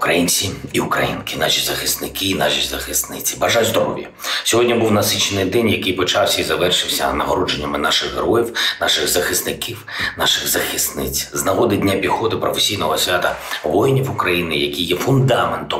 Українці і українки, наші захисники і наші захисниці. Бажаю здоров'я. Сьогодні був насичений день, який почався і завершився нагородженнями наших героїв, наших захисників, наших захисниць. З нагоди Дня піхоти, професійного свята воїнів України, які є фундаментом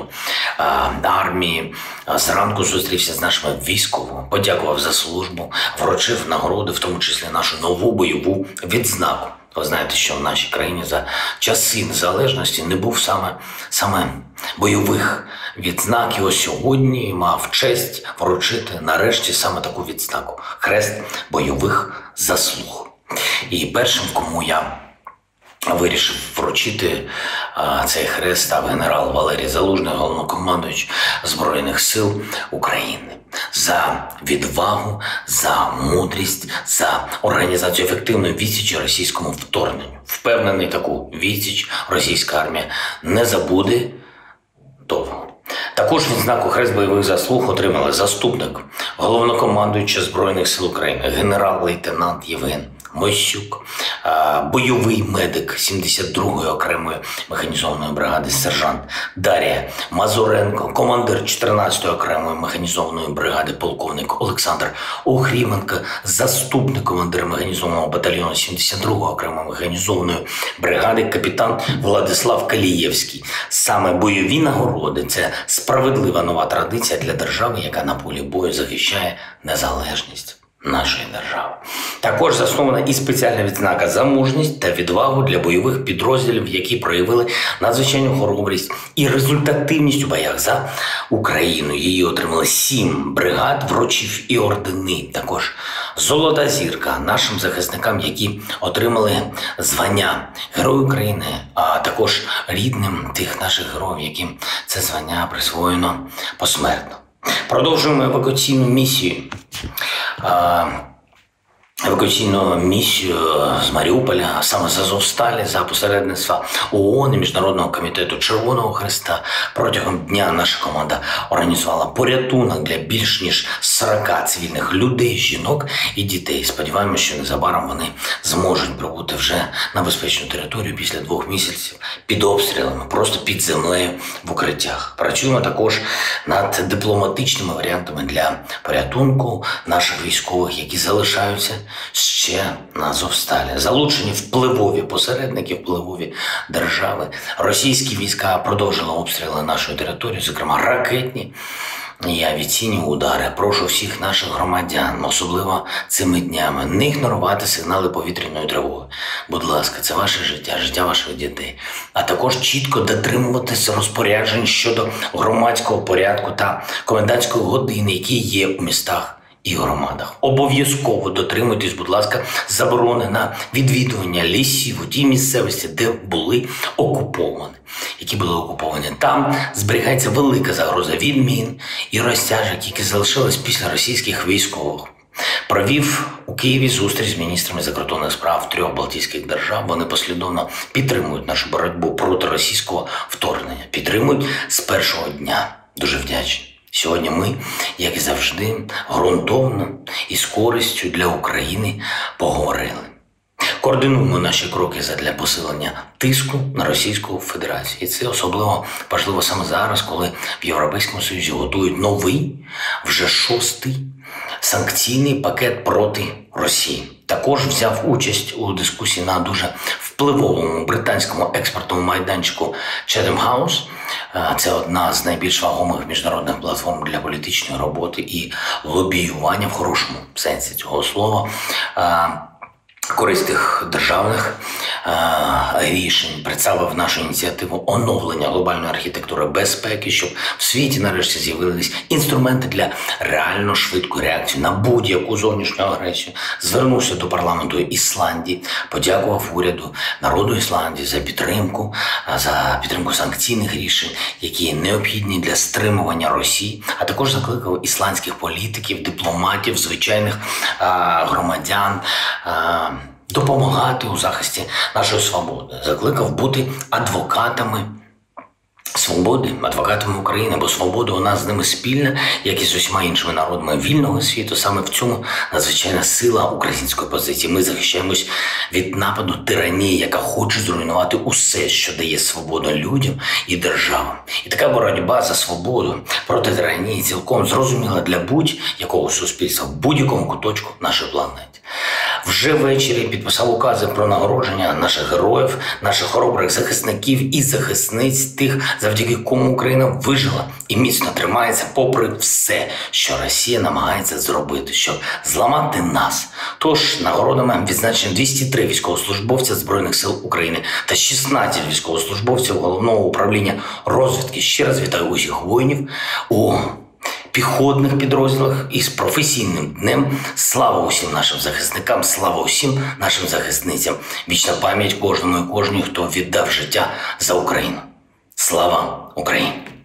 армії. Зранку зустрівся з нашими військовими, подякував за службу, вручив нагороди, в тому числі нашу нову бойову відзнаку. Ви знаєте, що в нашій країні за часи незалежності не був саме бойових відзнак. І ось сьогодні мав честь вручити нарешті саме таку відзнаку – Хрест бойових заслуг. І першим, кому я вирішив вручити цей хрест, став генерал Валерій Залужний, головнокомандуючий Збройних сил України. За відвагу, за мудрість, за організацію ефективної відсічі російському вторгненню. Впевнений, таку відсіч російська армія не забуде довго. Також відзнаку Хрест бойових заслуг отримали заступник головнокомандуюча Збройних сил України, генерал-лейтенант Євген Мощук, бойовий медик 72-ї окремої механізованої бригади сержант Дар'я Мазуренко, командир 14-ї окремої механізованої бригади полковник Олександр Охріменко, заступник командира механізованого батальйону 72-ї окремої механізованої бригади капітан Владислав Калієвський. Саме бойові нагороди – це справедлива нова традиція для держави, яка на полі бою захищає незалежність нашої держави. Також заснована і спеціальна відзнака за мужність та відвагу для бойових підрозділів, які проявили надзвичайну хоробрість і результативність у боях за Україну. Її отримали 7 бригад, вручив і ордени. Також Золота зірка нашим захисникам, які отримали звання Герой України, а також рідним тих наших героїв, яким це звання присвоєно посмертно. Продовжуємо евакуаційну місію. Евакуаційну місію з Маріуполя, саме з Азовсталі, за посередництва ООН і Міжнародного комітету Червоного Хреста. Протягом дня наша команда організувала порятунок для більш ніж 40 цивільних людей, жінок і дітей. Сподіваємося, що незабаром вони зможуть прибути вже на безпечну територію після 2 місяців під обстрілами, просто під землею в укриттях. Працюємо також над дипломатичними варіантами для порятунку наших військових, які залишаються ще на Азовсталі. Залучені впливові посередники, впливові держави. Російські війська продовжили обстріли нашої території, зокрема ракетні і авіаційні удари. Прошу всіх наших громадян, особливо цими днями, не ігнорувати сигнали повітряної тривоги. Будь ласка, це ваше життя, життя ваших дітей. А також чітко дотримуватися розпоряджень щодо громадського порядку та комендантської години, які є у містах і громадах. Обов'язково дотримуйтесь, будь ласка, заборони на відвідування лісів у тій місцевості, де були окуповані. Які були окуповані. Там зберігається велика загроза від мін і розтяжок, які залишились після російських військових. Провів у Києві зустріч з міністрами закордонних справ 3 балтійських держав. Вони послідовно підтримують нашу боротьбу проти російського вторгнення. Підтримують з першого дня. Дуже вдячні. Сьогодні ми, як і завжди, ґрунтовно і з користю для України поговорили. Координуємо наші кроки задля посилення тиску на Російську Федерацію. І це особливо важливо саме зараз, коли в Європейському Союзі готують новий, вже 6-й санкційний пакет проти Росії. Також взяв участь у дискусії на дуже впливовому британському експортному майданчику Chatham House. Це одна з найбільш вагомих міжнародних платформ для політичної роботи і лобіювання в хорошому сенсі цього слова. Користих державних рішень представив нашу ініціативу оновлення глобальної архітектури безпеки, щоб в світі нарешті з'явились інструменти для реально швидкої реакції на будь-яку зовнішню агресію. Звернувся до парламенту Ісландії, подякував уряду, народу Ісландії за підтримку санкційних рішень, які необхідні для стримування Росії, а також закликав ісландських політиків, дипломатів, звичайних громадян допомагати у захисті нашої свободи. Закликав бути адвокатами свого свободи, адвокатами України, бо свобода у нас з ними спільна, як і з усіма іншими народами вільного світу. Саме в цьому надзвичайна сила української позиції. Ми захищаємось від нападу тиранії, яка хоче зруйнувати усе, що дає свободу людям і державам. І така боротьба за свободу проти тиранії цілком зрозуміла для будь-якого суспільства в будь-якому куточку нашої планети. Вже ввечері підписав укази про нагородження наших героїв, наших хоробрих захисників і захисниць, тих, завдяки кому Україна вижила і міцно тримається попри все, що Росія намагається зробити, щоб зламати нас. Тож нагородами відзначені 203 військовослужбовця Збройних сил України та 16 військовослужбовців Головного управління розвідки. Ще раз вітаю усіх воїнів у піхотних підрозділах із професійним днем. Слава усім нашим захисникам, слава усім нашим захисницям. Вічна пам'ять кожному і кожній, хто віддав життя за Україну. Слава Україні!